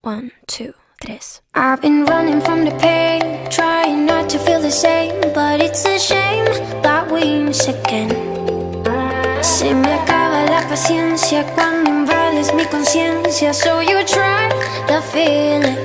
1, 2, 3. I've been running from the pain, trying not to feel the same, but it's a shame that we miss again. Se me acaba la paciencia cuando invades mi conciencia, so you try to feel it.